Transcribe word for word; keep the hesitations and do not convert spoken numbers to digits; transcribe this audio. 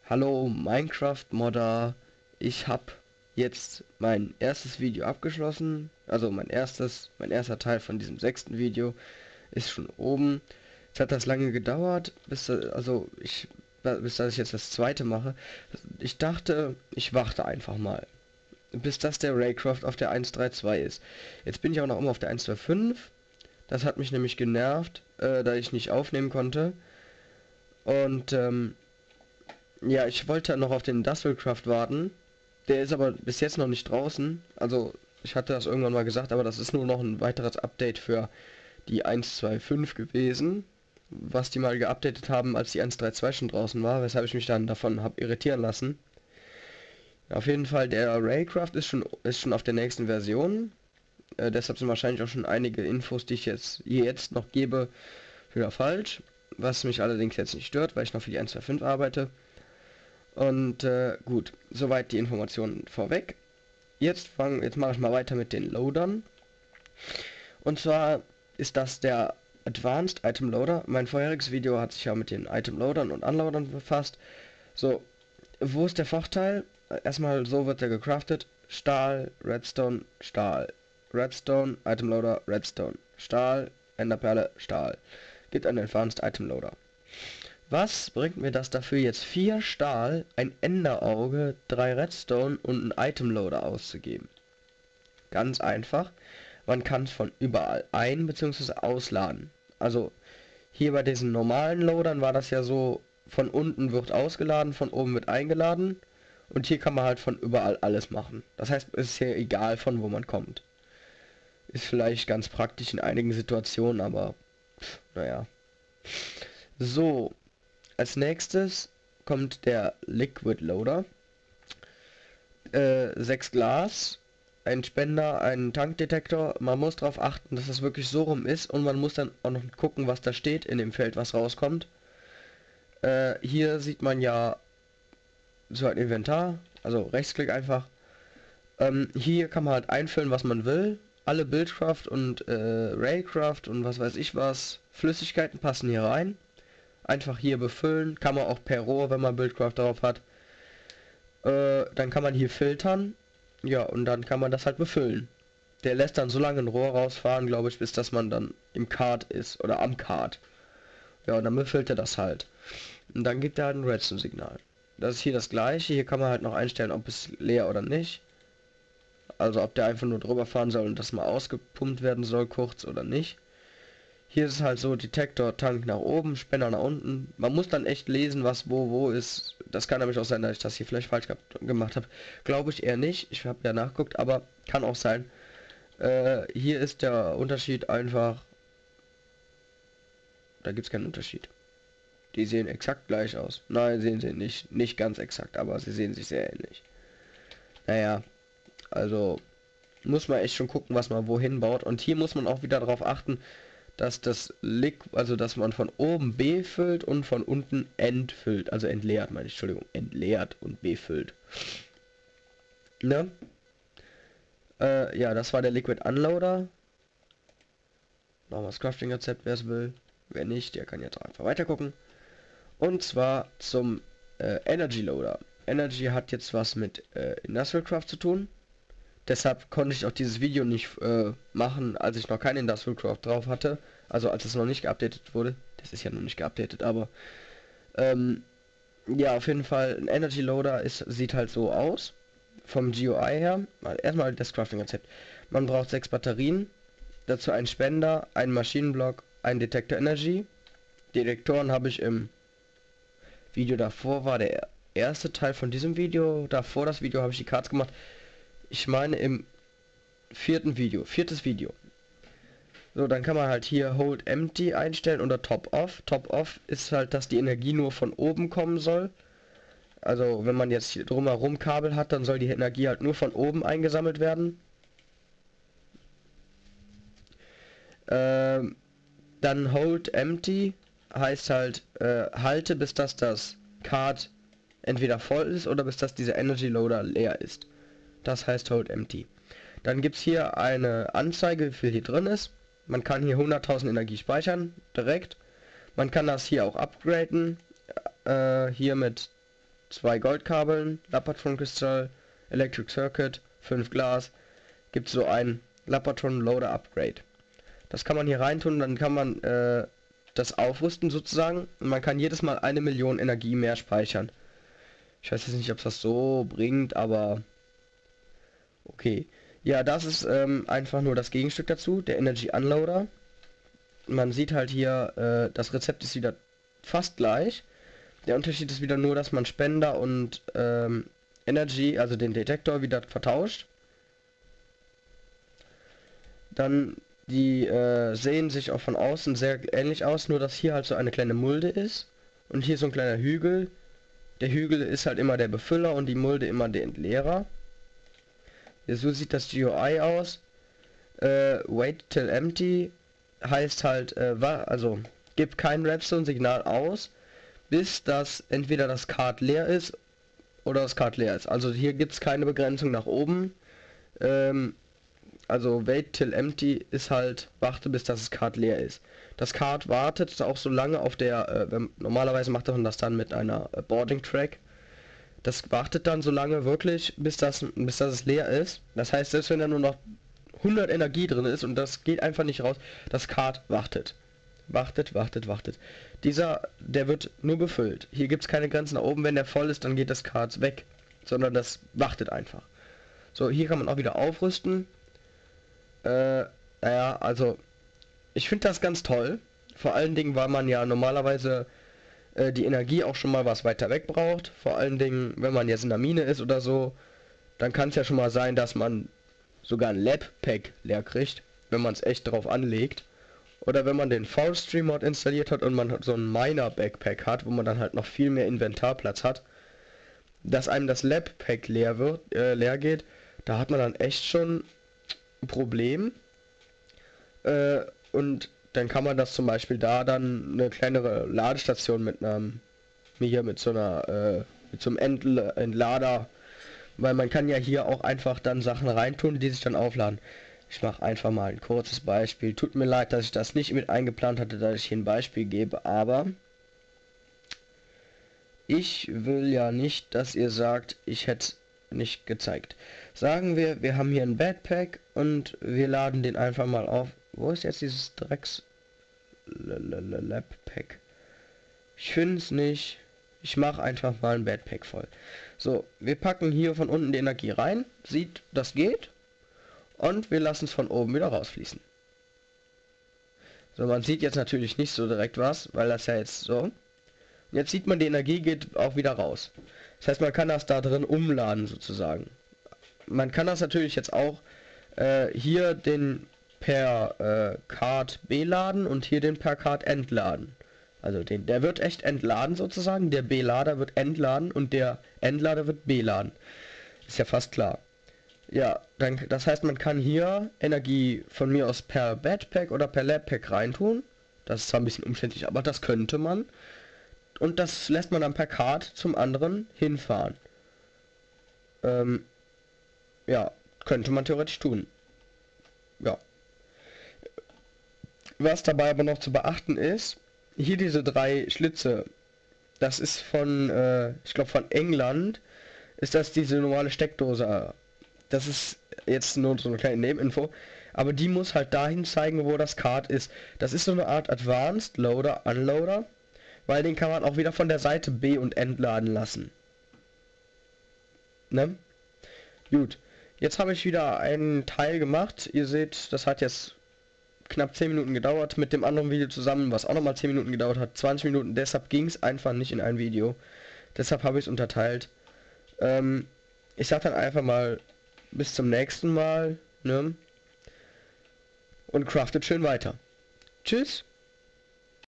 Hallo Minecraft-Modder, ich habe jetzt mein erstes Video abgeschlossen, also mein erstes, mein erster Teil von diesem sechsten Video ist schon oben. Jetzt hat das lange gedauert, bis, also ich, bis dass ich jetzt das zweite mache. Ich dachte, ich warte einfach mal, bis das der Raycraft auf der eins Punkt drei Punkt zwei ist. Jetzt bin ich auch noch immer auf der eins Punkt zwei Punkt fünf. Das hat mich nämlich genervt, äh, da ich nicht aufnehmen konnte. Und ähm, ja, ich wollte noch auf den Industrialcraft warten. Der ist aber bis jetzt noch nicht draußen. Also, ich hatte das irgendwann mal gesagt, aber das ist nur noch ein weiteres Update für die eins Punkt zwei Punkt fünf gewesen. Was die mal geupdatet haben, als die eins Punkt drei Punkt zwei schon draußen war, weshalb ich mich dann davon habe irritieren lassen. Auf jeden Fall, der Raycraft ist schon, ist schon auf der nächsten Version. Äh, deshalb sind wahrscheinlich auch schon einige Infos, die ich jetzt hier jetzt noch gebe, wieder falsch. Was mich allerdings jetzt nicht stört, weil ich noch für die eins Punkt zwei Punkt fünf arbeite. Und äh, gut, soweit die Informationen vorweg. Jetzt fangen, jetzt mache ich mal weiter mit den Loadern. Und zwar ist das der Advanced Item Loader. Mein vorheriges Video hat sich ja mit den Item Loadern und Unloadern befasst. So, wo ist der Vorteil? Erstmal so wird er gecraftet. Stahl, Redstone, Stahl. Redstone, Item Loader, Redstone. Stahl, Enderperle, Stahl. Gibt einen Advanced Item Loader. Was bringt mir das dafür jetzt vier Stahl, ein Enderauge, drei Redstone und ein Item Loader auszugeben? Ganz einfach, man kann es von überall ein- bzw. ausladen. Also hier bei diesen normalen Loadern war das ja so, von unten wird ausgeladen, von oben wird eingeladen und hier kann man halt von überall alles machen. Das heißt, es ist hier egal, von wo man kommt. Ist vielleicht ganz praktisch in einigen Situationen, aber pff, naja. So. Als nächstes kommt der Liquid Loader. Äh, sechs Glas, ein Spender, ein Tankdetektor. Man muss darauf achten, dass das wirklich so rum ist und man muss dann auch noch gucken, was da steht in dem Feld, was rauskommt. Äh, hier sieht man ja so ein Inventar, also Rechtsklick einfach. Ähm, hier kann man halt einfüllen, was man will. Alle Buildcraft und äh, Raycraft und was weiß ich was, Flüssigkeiten passen hier rein. Einfach hier befüllen, kann man auch per Rohr, wenn man Buildcraft drauf hat. Äh, dann kann man hier filtern, ja, und dann kann man das halt befüllen. Der lässt dann so lange ein Rohr rausfahren, glaube ich, bis dass man dann im Kart ist oder am Kart. Ja, und dann befüllt er das halt. Und dann gibt er halt ein Redstone-Signal. Das ist hier das gleiche, hier kann man halt noch einstellen, ob es leer oder nicht. Also ob der einfach nur drüber fahren soll und das mal ausgepumpt werden soll, kurz oder nicht. Hier ist es halt so, Detektor, Tank nach oben, Spender nach unten. Man muss dann echt lesen, was wo wo ist. Das kann nämlich auch sein, dass ich das hier vielleicht falsch gemacht habe. Glaube ich eher nicht. Ich habe ja nachguckt, aber kann auch sein. Äh, hier ist der Unterschied einfach. Da gibt es keinen Unterschied. Die sehen exakt gleich aus. Nein, sehen sie nicht. Nicht ganz exakt, aber sie sehen sich sehr ähnlich. Naja, also muss man echt schon gucken, was man wohin baut. Und hier muss man auch wieder darauf achten, dass das Lick, also dass man von oben B füllt und von unten entfüllt, also entleert, meine ich, Entschuldigung, entleert und befüllt. Ne? Äh, ja, das war der Liquid Unloader. Nochmal das Crafting-Rezept, wer es will. Wer nicht, der kann jetzt einfach weiter gucken. Und zwar zum äh, Energy Loader. Energy hat jetzt was mit äh, Industrial Craft zu tun. Deshalb konnte ich auch dieses Video nicht äh, machen, als ich noch kein Industrial Craft drauf hatte. Also als es noch nicht geupdatet wurde. Das ist ja noch nicht geupdatet, aber ähm, ja, auf jeden Fall ein Energy Loader ist, sieht halt so aus. Vom G U I her. Erstmal das Crafting-Rezept. Man braucht sechs Batterien. Dazu einen Spender, einen Maschinenblock, einen Detektor Energy. Detektoren habe ich im Video davor, war der erste Teil von diesem Video. Davor das Video habe ich die Cards gemacht. Ich meine im vierten Video, viertes Video. So, dann kann man halt hier Hold Empty einstellen oder Top Off. Top Off ist halt, dass die Energie nur von oben kommen soll. Also wenn man jetzt hier drumherum Kabel hat, dann soll die Energie halt nur von oben eingesammelt werden. Ähm, dann Hold Empty heißt halt, äh, halte bis dass das Card entweder voll ist oder bis dass dieser Energy Loader leer ist. Das heißt Hold Empty. Dann gibt es hier eine Anzeige, wie viel hier drin ist. Man kann hier hunderttausend Energie speichern, direkt. Man kann das hier auch upgraden. Äh, hier mit zwei Goldkabeln, Lapatron-Kristall, Electric Circuit, fünf Glas, gibt so ein Lapatron Loader Upgrade. Das kann man hier reintun, dann kann man äh, das aufrüsten sozusagen und man kann jedes Mal eine Million Energie mehr speichern. Ich weiß jetzt nicht, ob das so bringt, aber okay. Ja, das ist ähm, einfach nur das Gegenstück dazu, der Energy Unloader. Man sieht halt hier, äh, das Rezept ist wieder fast gleich. Der Unterschied ist wieder nur, dass man Spender und ähm, Energy, also den Detektor, wieder vertauscht. Dann die äh, sehen sich auch von außen sehr ähnlich aus, nur dass hier halt so eine kleine Mulde ist und hier so ein kleiner Hügel. Der Hügel ist halt immer der Befüller und die Mulde immer der Entleerer. Ja, so sieht das G U I aus. Äh, wait till empty heißt halt, äh, also gibt kein Redstone-Signal aus, bis das entweder das Card leer ist oder das Card leer ist. Also hier gibt es keine Begrenzung nach oben. Ähm, also wait till empty ist halt, warte bis das Card leer ist. Das Card wartet auch so lange auf der, äh, wenn, normalerweise macht man das dann mit einer äh, Boarding Track. Das wartet dann so lange wirklich, bis das, bis das es leer ist. Das heißt, selbst wenn da nur noch hundert Energie drin ist und das geht einfach nicht raus, das Card wartet. Wartet, wartet, wartet. Dieser, der wird nur befüllt. Hier gibt es keine Grenzen nach oben. Wenn der voll ist, dann geht das Card weg. Sondern das wartet einfach. So, hier kann man auch wieder aufrüsten. Äh, naja, also, ich finde das ganz toll. Vor allen Dingen, weil man ja normalerweise äh, die Energie auch schon mal was weiter weg braucht. Vor allen Dingen, wenn man jetzt in der Mine ist oder so, dann kann es ja schon mal sein, dass man sogar ein Lab-Pack leer kriegt, wenn man es echt drauf anlegt. Oder wenn man den Forestry Mod installiert hat und man so ein Miner Backpack hat, wo man dann halt noch viel mehr Inventarplatz hat, dass einem das Lab Pack leer wird, äh, leer geht, da hat man dann echt schon ein Problem. Äh, und dann kann man das zum Beispiel da dann eine kleinere Ladestation mit einem, hier mit so einer, äh, mit so einem Entl Entlader, weil man kann ja hier auch einfach dann Sachen reintun, die sich dann aufladen. Ich mache einfach mal ein kurzes Beispiel. Tut mir leid, dass ich das nicht mit eingeplant hatte, dass ich hier ein Beispiel gebe, aber ich will ja nicht, dass ihr sagt, ich hätte nicht gezeigt. Sagen wir, wir haben hier ein Backpack und wir laden den einfach mal auf. Wo ist jetzt dieses Drecks Labpack? Ich finde es nicht. Ich mache einfach mal ein Backpack voll. So, wir packen hier von unten die Energie rein. Sieht, das geht. Und wir lassen es von oben wieder rausfließen. So, man sieht jetzt natürlich nicht so direkt was, weil das ja jetzt so. Und jetzt sieht man, die Energie geht auch wieder raus. Das heißt, man kann das da drin umladen sozusagen. Man kann das natürlich jetzt auch äh, hier den per äh, Card B-Laden und hier den per Card entladen. Also den, der wird echt entladen sozusagen, der B-Lader wird entladen und der Entlader wird B-Laden. Ist ja fast klar. Ja, dann, das heißt, man kann hier Energie von mir aus per Backpack oder per Labpack reintun. Das ist zwar ein bisschen umständlich, aber das könnte man. Und das lässt man dann per Card zum anderen hinfahren. Ähm, ja, könnte man theoretisch tun. Ja. Was dabei aber noch zu beachten ist, hier diese drei Schlitze, das ist von, äh, ich glaube von England, ist das diese normale Steckdose. Das ist jetzt nur so eine kleine Nebeninfo, aber die muss halt dahin zeigen, wo das Card ist. Das ist so eine Art Advanced Loader, Unloader, weil den kann man auch wieder von der Seite B und entladen lassen. Ne? Gut, jetzt habe ich wieder einen Teil gemacht. Ihr seht, das hat jetzt knapp zehn Minuten gedauert mit dem anderen Video zusammen, was auch nochmal zehn Minuten gedauert hat, zwanzig Minuten, deshalb ging es einfach nicht in ein Video. Deshalb habe ich es unterteilt. Ähm, ich sag dann einfach mal bis zum nächsten Mal, ne? Und craftet schön weiter. Tschüss!